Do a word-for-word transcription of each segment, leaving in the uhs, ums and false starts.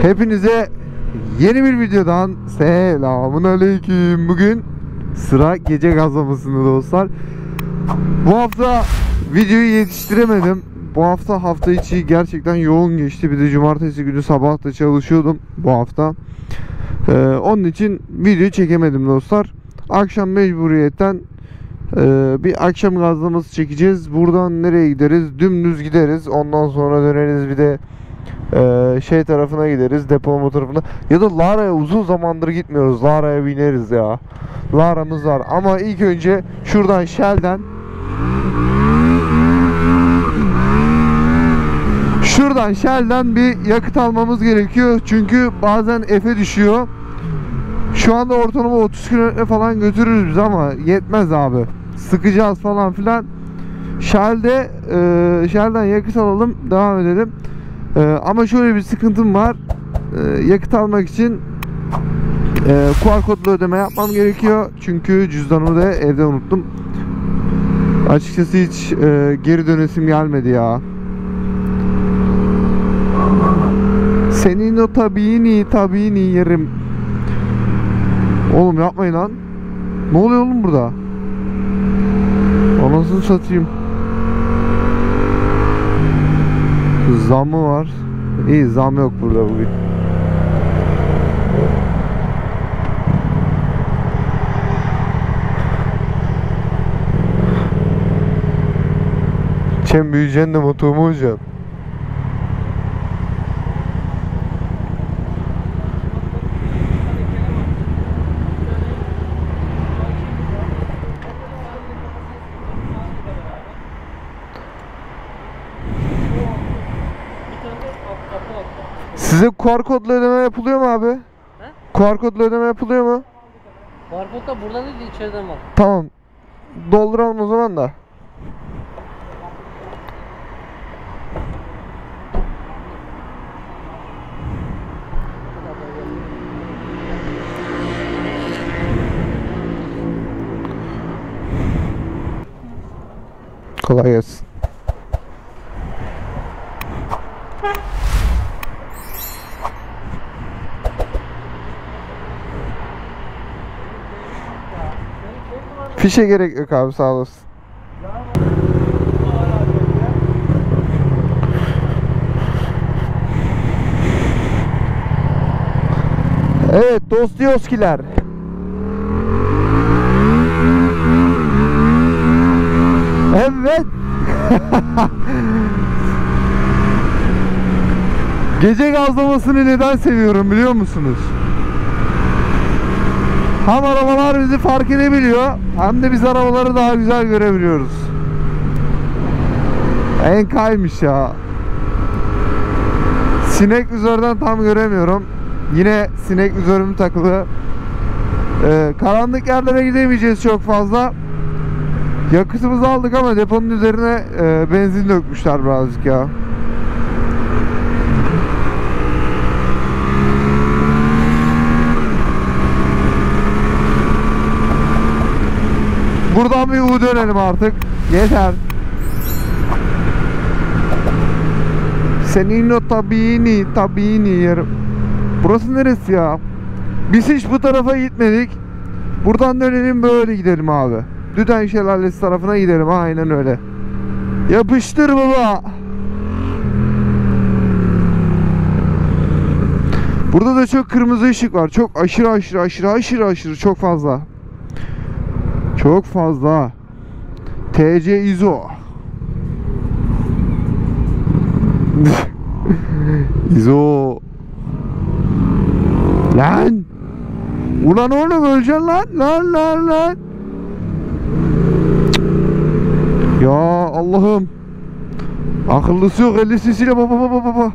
Hepinize yeni bir videodan selamun aleyküm. Bugün sıra gece gazlamasında dostlar. Bu hafta videoyu yetiştiremedim. Bu hafta hafta içi gerçekten yoğun geçti. Bir de cumartesi günü sabah da çalışıyordum bu hafta. Ee, onun için video çekemedim dostlar. Akşam mecburiyetten e, bir akşam gazlaması çekeceğiz. Buradan nereye gideriz? Dümdüz gideriz. Ondan sonra döneriz bir de Ee, şey tarafına gideriz, depolama tarafına, ya da Lara'ya uzun zamandır gitmiyoruz. Lara'ya bineriz ya. Lara'mız var ama ilk önce şuradan Shell'den şuradan Shell'den bir yakıt almamız gerekiyor. Çünkü bazen F'e düşüyor. Şu anda ortalama otuz kilometre falan götürürüz biz ama yetmez abi. Sıkacağız falan filan. Shell'de e, Shell'den yakıt alalım, devam edelim. Ee, ama şöyle bir sıkıntım var. Ee, yakıt almak için e, Q R kodlu ödeme yapmam gerekiyor. Çünkü cüzdanımı da evde unuttum. Açıkçası hiç e, geri dönesim gelmedi ya. Senin o tabiini tabiini yerim. Oğlum yapmayın lan. Ne oluyor oğlum burada? Anasını satayım. Zam mı var? İyi, zam yok burada bugün. Çem büyüyeceksin de motorumu olacaksın. Size Q R kodla ödeme yapılıyor mu abi? He? Q R kodla ödeme yapılıyor mu? Q R kod da buradan değil de içeriden bak. Tamam. Dolduralım o zaman da. Kolay gelsin. Fişe gerek yok abi, sağ olasın. Evet Dostoyevskiler. Evet. Gece gazlamasını neden seviyorum biliyor musunuz? Hem arabalar bizi fark edebiliyor, hem de biz arabaları daha güzel görebiliyoruz. En kaymış ya. Sinek vizörden tam göremiyorum. Yine sinek vizörüm takılı. Ee, karanlık yerlere gidemeyeceğiz çok fazla. Yakıtımızı aldık ama deponun üzerine e, benzin dökmüşler birazcık ya. Buradan bir U dönelim artık. Yeter. Senin o tabiini tabiini yerim. Burası neresi ya? Biz hiç bu tarafa gitmedik. Buradan dönelim, böyle gidelim abi. Düden Şelalesi tarafına gidelim, aynen öyle. Yapıştır baba. Burada da çok kırmızı ışık var. Çok aşırı aşırı aşırı aşırı aşırı çok fazla. Çok fazla. T C ISO. ISO. Lan. Ulan oğlum öleceksin lan. Lan lan lan. Ya Allah'ım. Akıllısı yok, elli cc'yle baba baba baba.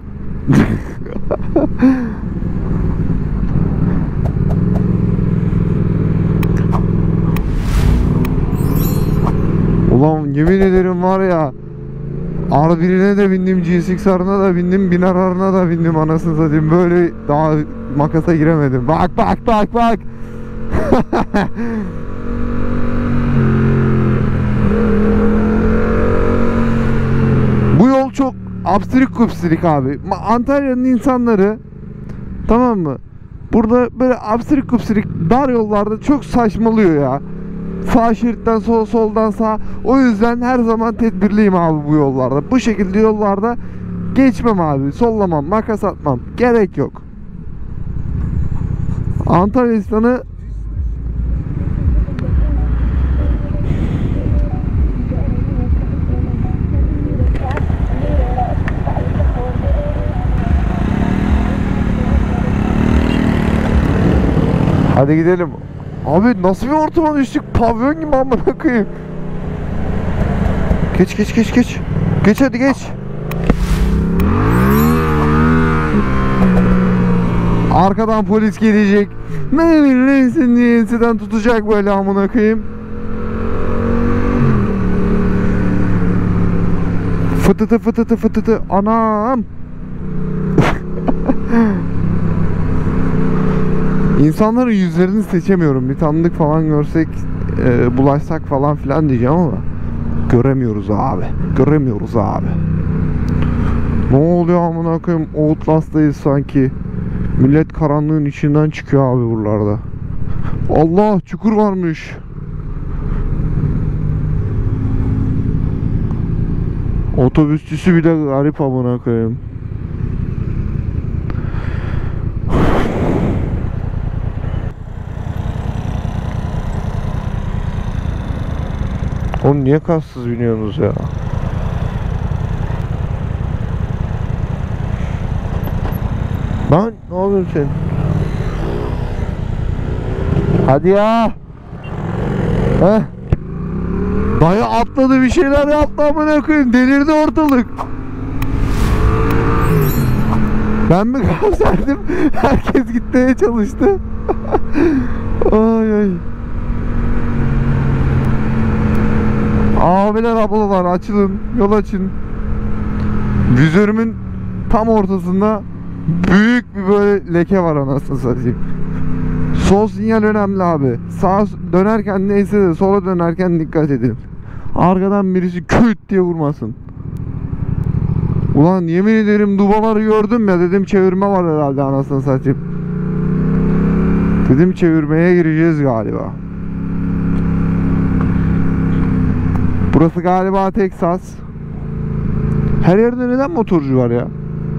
Ulan yemin ederim var ya, R bir'ine de bindim, G S X R'ına da bindim, bin R'ına da bindim, anasını satayım, böyle daha makasa giremedim. Bak bak bak bak. Bu yol çok abstrik kupstrik abi. Antalya'nın insanları Tamam mı? Burada böyle absürt kupsirik dar yollarda çok saçmalıyor ya. Sağ şeritten sol, soldan sağ. O yüzden her zaman tedbirliyim abi bu yollarda. Bu şekilde yollarda geçmem abi. Sollamam, makas atmam. Gerek yok. Antalya İstan'ı hadi gidelim. Abi nasıl bir ortama düştük? Pavyon gibi amına koyayım. Geç geç geç geç. Geç hadi geç. Arkadan polis gelecek. Ne bilirsin diye enseden tutacak böyle amına koyayım. Fıtıtı fıtıtı fıtıtı. Anam. İnsanların yüzlerini seçemiyorum. Bir tanıdık falan görsek e, bulaşsak falan filan diyeceğim ama göremiyoruz abi. Göremiyoruz abi. Ne oluyor amına koyayım? Outlast'tayız sanki. Millet karanlığın içinden çıkıyor abi buralarda. Allah, çukur varmış. Otobüsçüsü bile garip amına koyayım. Oğlum niye kassız biniyorsunuz ya? Lan ne yapıyorsun sen? Hadi ya. Heh. Dayı atladı, bir şeyler yaptı amına koyayım. Delirdi ortalık. Ben mi gaz verdim? Herkes gitmeye çalıştı. Ay ay. Abiler ablalar açılın, yol açın. Vizörümün tam ortasında büyük bir böyle leke var anasını satayım. Sol sinyal önemli abi. Sağa dönerken neyse de sola dönerken dikkat edin. Arkadan birisi küt diye vurmasın. Ulan yemin ederim dubaları gördüm ya, dedim çevirme var herhalde anasını satayım. Dedim çevirmeye gireceğiz galiba. Burası galiba Texas. Her yerde neden motorcu var ya?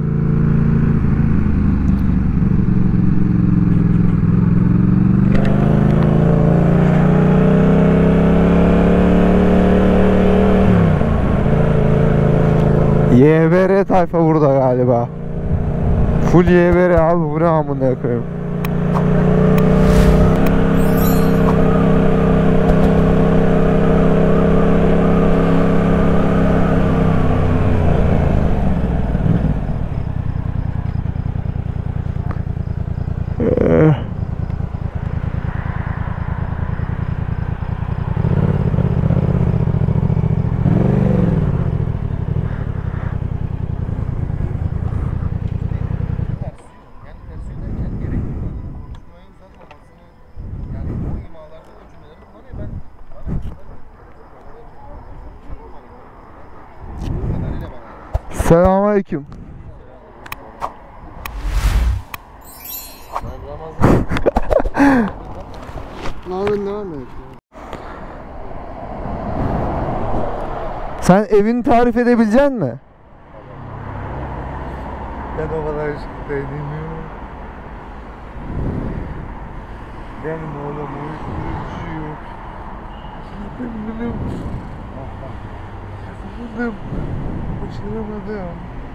Y B R tayfa burada galiba. Full Y B R abi, bu ne amına koyayım. Selamünaleyküm. Ne yapıyorsun, devam et. Sen evini tarif edebilecek misin? Ben o kadar ışık değmiyorum. Benim oğlum uyuşturucu yok. Ben benim. Benim. Başaramadım.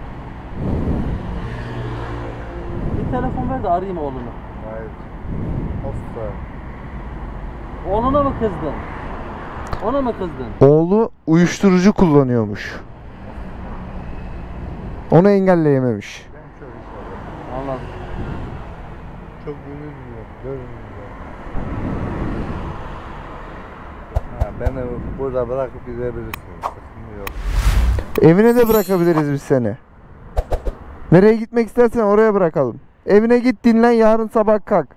Bir telefon ver de arayayım oğlunu. Hayır. Asla. Oğluna mı kızdın? Ona mı kızdın? Oğlu uyuşturucu kullanıyormuş. Onu engelleyememiş. Ben çok inşallah. Anladım. Çok üzülmüyorum. Görünmüyorum. Ha, beni burada bırakıp gidebilirsiniz. Sıkıntı yok. Evine de bırakabiliriz biz seni. Nereye gitmek istersen oraya bırakalım. Evine git, dinlen, yarın sabah kalk.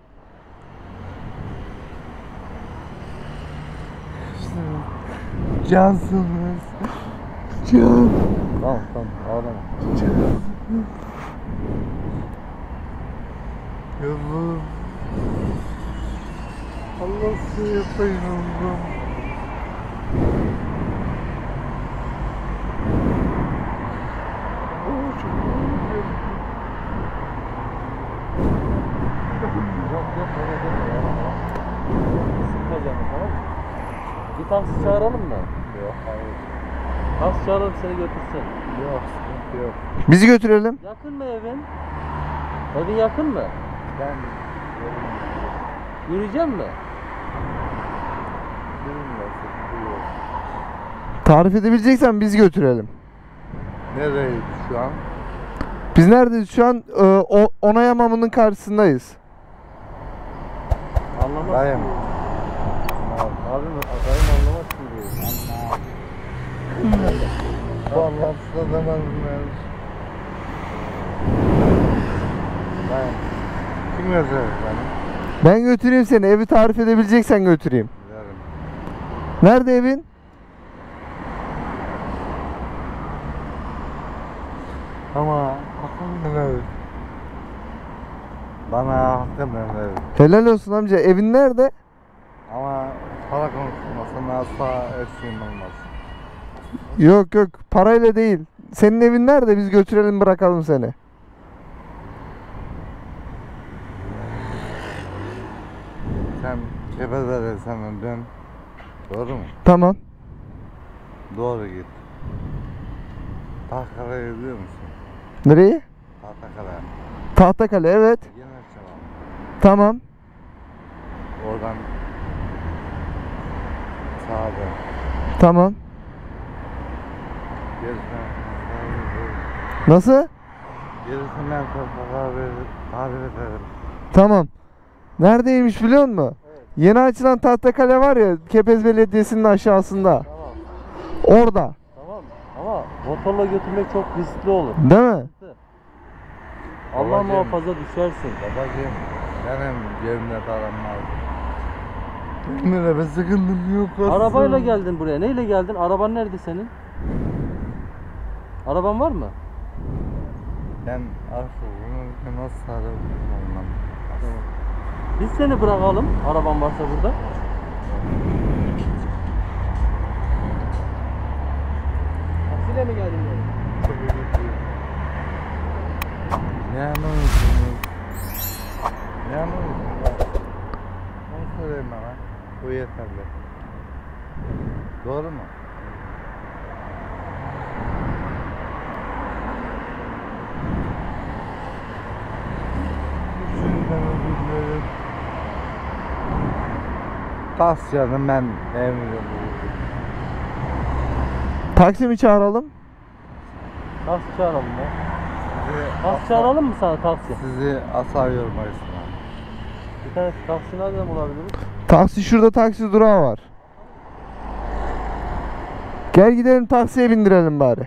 Cansınız. Can. Tamam tamam ağlama. Yavrum. Allah size yapayım Allah'ım. Oh, çok iyi. Yok yok öyle deme ya. Sıkma canım, tamam mı? Bir taksi çağıralım mı? Yok hayır. Taksi çağıralım seni götürsün. Yok sıkıntı yok. Bizi götürelim. Yakın mı evin? Evin yakın mı? Ben Yürüyecek mi? bilmiyorum sıkıntı yok. Tarif edebileceksen biz götürelim. Neredeyiz şu an? Biz neredeyiz şu an? Ee, o, onay hamamının karşısındayız. Anlamaz. Dayım. Abi mi? Adayım anlamaz ki. Bu anlamsız adamlar bunlar. Dayım. Kim götürür beni? Ben götüreyim seni. Evi tarif edebileceksen götüreyim. Giderim. Nerede evin? Ama hakkımdan öl. Bana hakkımdan öl. Helal olsun amca. Evin nerede? Ama para konuşmasına asla eksiğim olmaz. Yok yok. Parayla değil. Senin evin nerede? Biz götürelim bırakalım seni. Sen Kepeze'de sen dön. Doğru mu? Tamam. Doğru git. Tahtakale'yi biliyor musun? Nereyi? Tahtakale. Tahtakale, evet. Yine çalalım. Tamam. Oradan sağa dön. Tamam. Gerisine Nasıl? Gerisinden sonra tarif ederim. Tamam. Neredeymiş biliyor musun? Evet. Yeni açılan Tahtakale var ya, Kepez Belediyesi'nin aşağısında. Tamam. Orada. Tamam. Ama motorla götürmek çok riskli olur. Değil mi? Allah Babacığım. muhafaza düşersin. Babacığım benim cebimde param var. Benim de bir sıkıntım yok aslında. Arabayla geldin buraya. Neyle geldin? Araban nerede senin? Araban var mı? Ben artık bunu nasıl sarıldım olmam. Tamam. Biz seni bırakalım. Araban varsa burada. Taksiyle mi geldin böyle? Ne anlıyorsunuz? Ne anlıyorsunuz? Onu söyleyeyim bana. Bu yeterli. Doğru mu? Sizden özür dilerim. Tasya'nın ben emrim. Taksi mi çağıralım? Taksi çağıralım ya. Sizi Taksi çağıralım mı sana taksi? Sizi asar yormayız. Bir tane taksi nereden bulabiliriz? Taksi şurada, taksi durağı var. Gel gidelim taksiye bindirelim bari.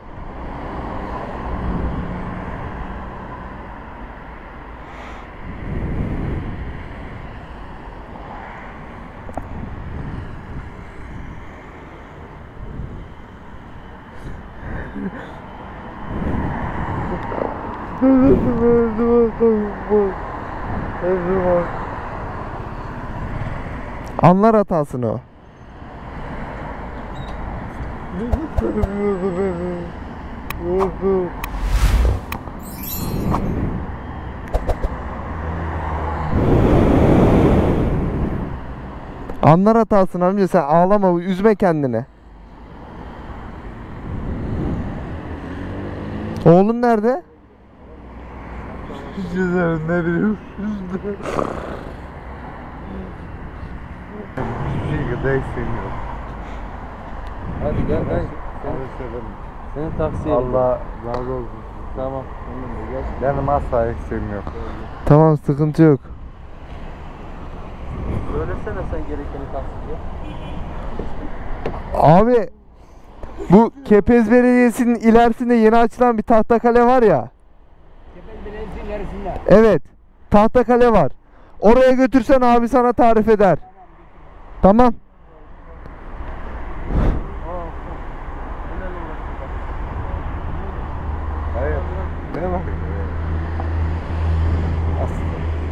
Anlar hatasını o. Tanımıyordu beni. Oldu. Anlar hatasını amca, sen ağlama, üzme kendini. Oğlun nerede? Güzel ne bileyim. Hiçbir gıda istemiyorum. Hadi gel ben Seni severim. seni taksiye Allah razı olsun. Tamam. Gel. Benim asla eksiğim yok. Tamam, sıkıntı yok. Söylesene sen gerekeni taksiye. Abi, bu Kepez Belediyesi'nin ilerisinde yeni açılan bir Tahtakale var ya. Kepez Belediyesi'nin ilerisinde. Evet. Tahtakale var. Oraya götürsen abi sana tarif eder. Tamam. Hayır. Ne var? Aslında.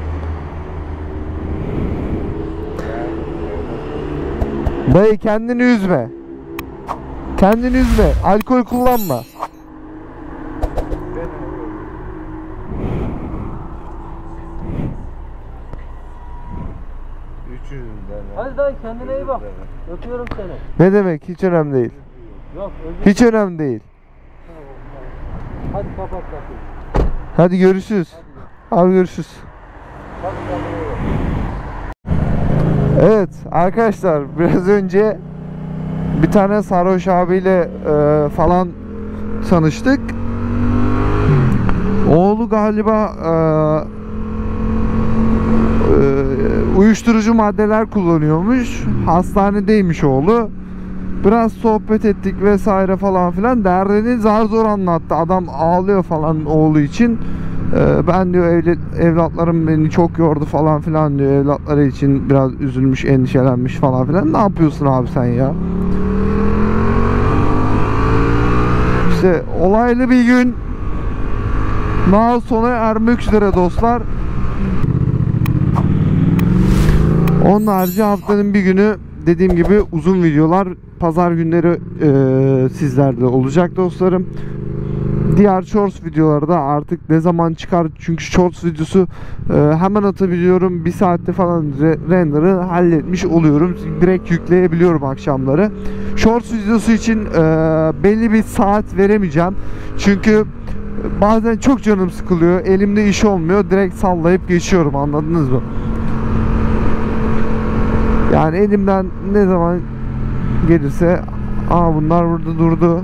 Dayı kendini üzme. Kendini üzme. Alkol kullanma. üç yüz lira. Hadi dayı kendine iyi bak. Öpüyorum seni. Ne demek? Hiç önemli değil. Yok özür Hiç önemli değil. Hadi kapat kapıyı. Hadi görüşürüz. Abi görüşürüz. Hadi kendine iyi bak. Evet arkadaşlar, biraz önce bir tane sarhoş abiyle e, falan tanıştık. Oğlu galiba e, e, uyuşturucu maddeler kullanıyormuş. Hastanedeymiş oğlu. Biraz sohbet ettik vesaire falan filan. Derdini zar zor anlattı. Adam ağlıyor falan oğlu için. Ee, ben diyor evli, evlatlarım beni çok yordu falan filan diyor. Evlatları için biraz üzülmüş, endişelenmiş falan filan. Ne yapıyorsun abi sen ya? İşte olaylı bir gün daha sona ermek üzere dostlar. Onun harici haftanın bir günü dediğim gibi uzun videolar pazar günleri e, sizlerde olacak dostlarım. Diğer shorts videoları da artık ne zaman çıkar, çünkü shorts videosu e, hemen atabiliyorum, bir saatte falan re render'ı halletmiş oluyorum, direkt yükleyebiliyorum akşamları. Shorts videosu için e, belli bir saat veremeyeceğim çünkü bazen çok canım sıkılıyor, elimde iş olmuyor, direkt sallayıp geçiyorum, anladınız mı? Yani elimden ne zaman gelirse, aa bunlar burada durdu,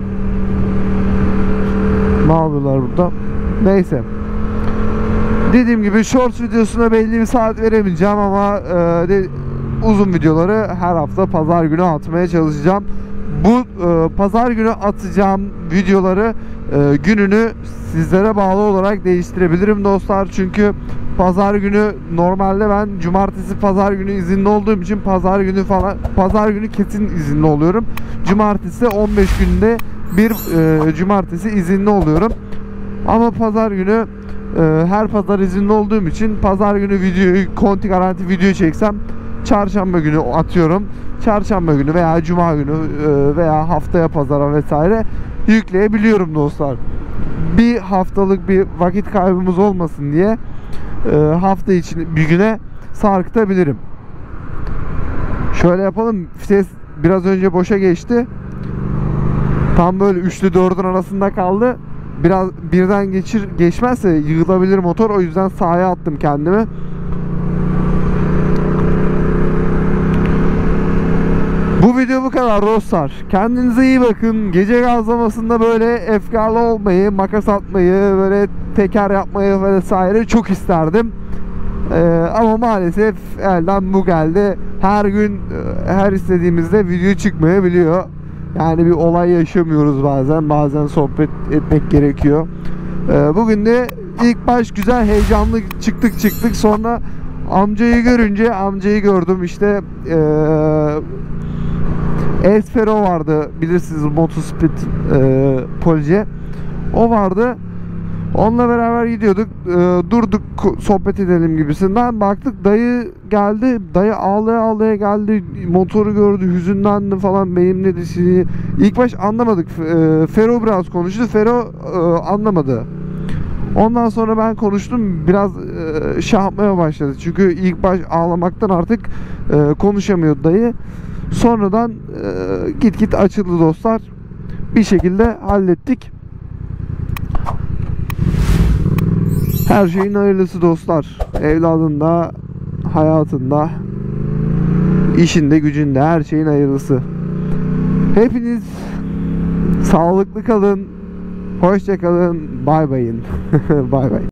ne yapıyorlar burada? Neyse. Dediğim gibi shorts videosuna belli bir saat veremeyeceğim ama e, de, uzun videoları her hafta pazar günü atmaya çalışacağım. Bu e, pazar günü atacağım videoları e, gününü sizlere bağlı olarak değiştirebilirim dostlar. Çünkü pazar günü normalde ben cumartesi pazar günü izinli olduğum için pazar günü falan pazar günü kesin izinli oluyorum. Cumartesi on beş günde bir e, cumartesi izinli oluyorum. Ama pazar günü e, her pazar izinli olduğum için pazar günü videoyu konti garanti video çeksem çarşamba günü atıyorum. Çarşamba günü veya cuma günü e, veya haftaya pazara vesaire yükleyebiliyorum dostlar. Bir haftalık bir vakit kaybımız olmasın diye e, hafta için bir güne sarkıtabilirim. Şöyle yapalım. Ses biraz önce boşa geçti. Tam böyle üçlü dördün arasında kaldı. Biraz birden geçir geçmezse yığılabilir motor. O yüzden sağa attım kendimi. Bu video bu kadar dostlar. Kendinize iyi bakın. Gece gazlamasında böyle efkarlı olmayı, makas atmayı, böyle teker yapmayı vesaire çok isterdim. Ee, ama maalesef elden bu geldi. Her gün her istediğimizde video çıkmayabiliyor. Yani bir olay yaşamıyoruz bazen. Bazen sohbet etmek gerekiyor. Ee, bugün de ilk baş güzel heyecanlı çıktık çıktık. Sonra amcayı görünce amcayı gördüm işte. Ee, Esfero vardı, bilirsiniz, motosiklet e, police. O vardı. Onunla beraber gidiyorduk. E, durduk sohbet edelim gibisinden. Baktık dayı geldi. Dayı ağlaya ağlaya geldi. Motoru gördü, hüzünlendi falan. Benim ne dediğini İlk baş anlamadık. E, Fero biraz konuştu. Fero e, anlamadı. Ondan sonra ben konuştum. Biraz e, şey yapmaya başladı. Çünkü ilk baş ağlamaktan artık e, konuşamıyordu dayı. Sonradan e, git git açıldı dostlar. Bir şekilde hallettik. Her şeyin hayırlısı dostlar. Evladında, hayatında, işinde, gücünde, her şeyin hayırlısı. Hepiniz sağlıklı kalın. Hoşça kalın. Bay bayın. Bay bay.